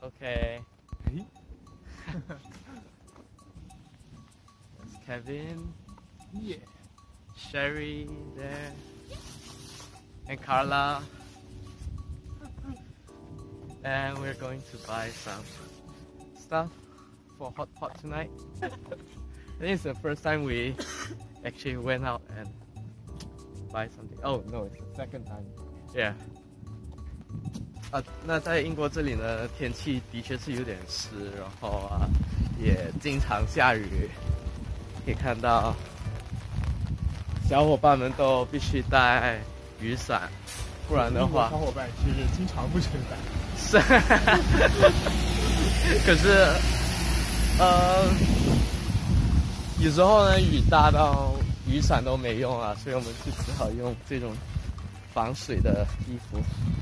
Okay. There's Kevin. Yeah. Sherry there. And Carla. And we're going to buy some stuff for Hotpot tonight. I think it's the first time we actually went out and buy something. Oh no, it's the second time. Yeah. 那在英国这里呢，天气的确是有点湿，然后也经常下雨。可以看到小伙伴们都必须带雨伞，不然的话， 小伙伴其实经常不撑伞。 是，可是有时候呢，雨大到雨伞都没用啊，所以我们就只好用这种防水的衣服。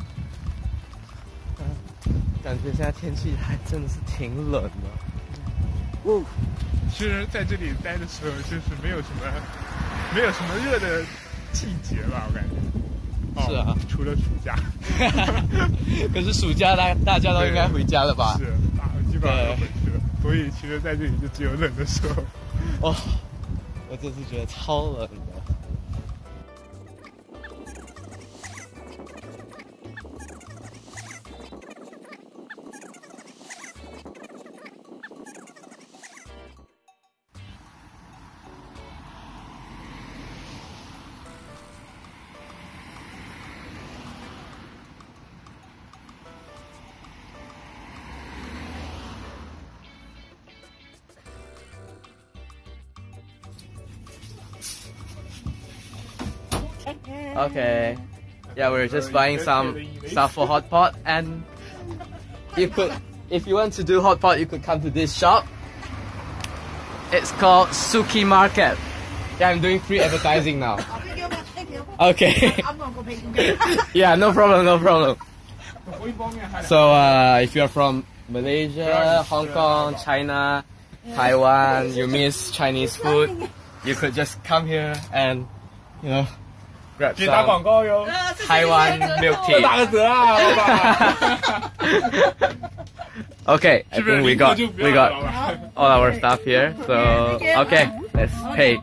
感觉现在天气还真的是挺冷的。 其实在这里待的时候，就是没有什么热的季节吧，我感觉。 是啊， 除了暑假。 可是暑假大家都应该回家了吧？ 是，基本上都回去了。所以其实在这里就只有冷的时候。 哦，我这次觉得超冷的。Okay, yeah, we're just buying some stuff for Hotpot, and you could, if you want to do Hotpot, you could come to this shop. It's called Suki Market. Yeah, I'm doing free advertising now. Okay. Yeah, no problem, no problem. So, if you're from Malaysia, Hong Kong, China, Taiwan, you miss Chinese food, you could just come here and, you know, grab some Taiwan milk tea. Okay, I think we got all our stuff here. So okay, let's pay.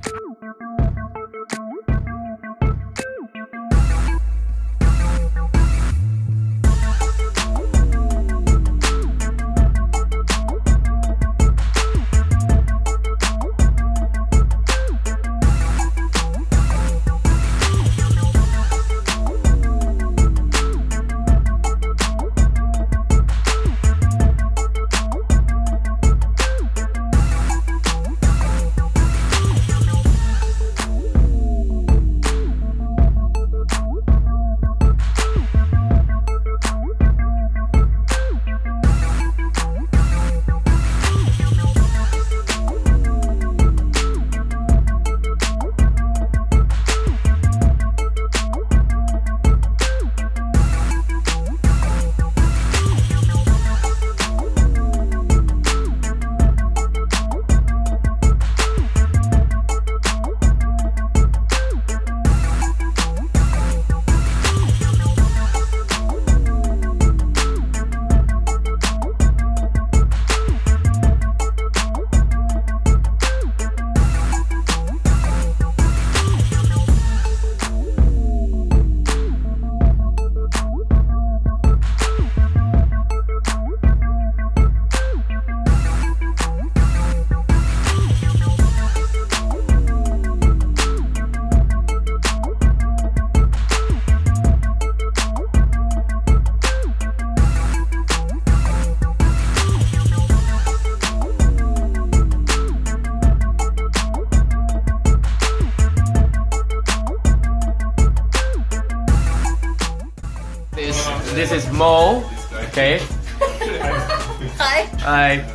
This is Mo. Okay. Hi. Hi.